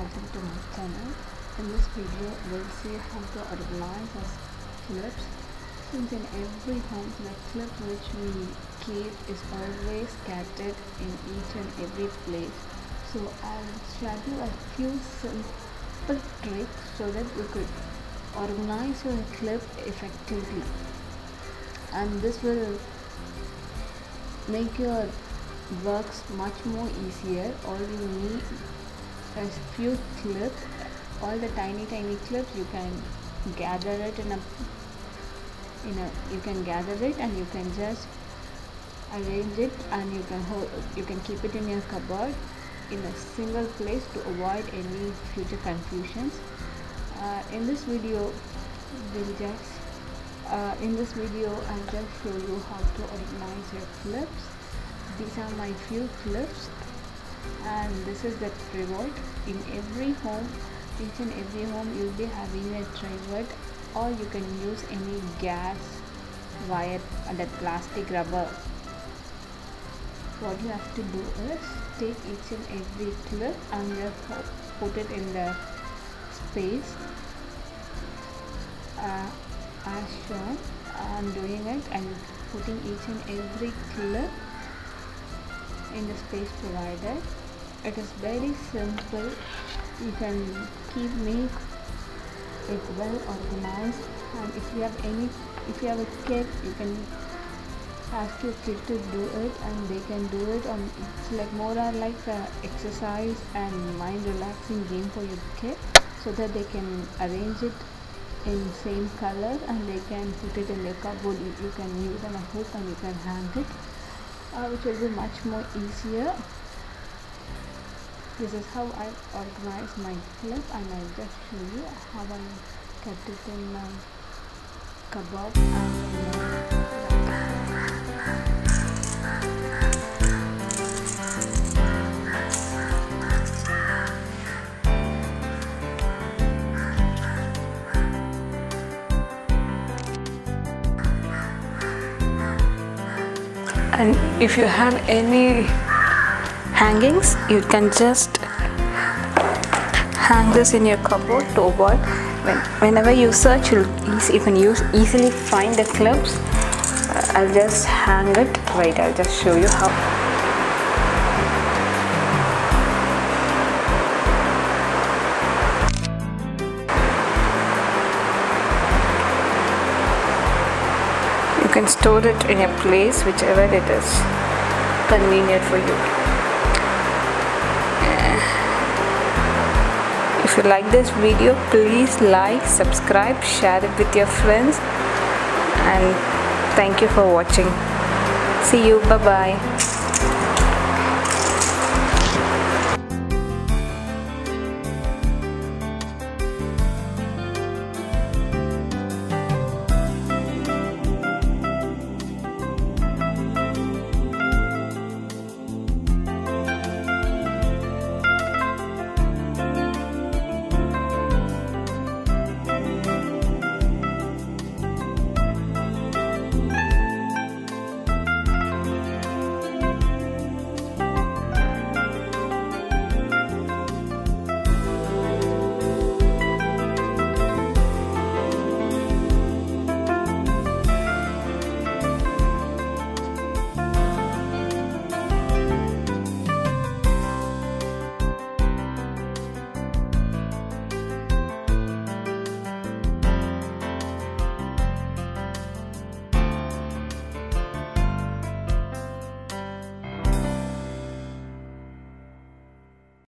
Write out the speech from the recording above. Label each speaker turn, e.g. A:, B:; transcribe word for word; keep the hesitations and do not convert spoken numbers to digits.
A: welcome to my channel. In this video we'll see how to organize our clips. Since in every home the clip which we keep is always scattered in each and every place, so I'll show you a few simple tricks so that you could organize your clip effectively, and this will make your works much more easier. All you need is few clips, all the tiny tiny clips. You can gather it in a in a you can gather it and you can just arrange it, and you can hold you can keep it in your cupboard in a single place to avoid any future confusions. Uh, in this video we'll just uh, in this video I'll just show you how to organize your clips. These are my few clips, and this is the tripod. In every home, each and every home you'll be having a tripod, or you can use any gas wire and a plastic rubber. What you have to do is take each and every clip and just put it in the space uh, as shown. I'm doing it and putting each and every clip in the space provided. It is very simple. You can keep make it well organized, and if you have any if you have a kid, you can ask your kid to do it and they can do it. On it's like more or like a exercise and mind relaxing game for your kid, so that they can arrange it in same color and they can put it in their cupboard. You, you can use on a hook and you can hang it, Uh, which will be much more easier. This is how I organize my clip, and I'll just show you how I kept it in my cupboard.
B: And if you have any hangings, you can just hang this in your cupboard to avoid when, whenever you search, you'll easy, you can use easily find the clips. uh, I'll just hang it. Wait, I'll just show you how. You can store it in a place whichever it is convenient for you. If you like this video, please like, subscribe, share it with your friends, and thank you for watching. See you. Bye bye.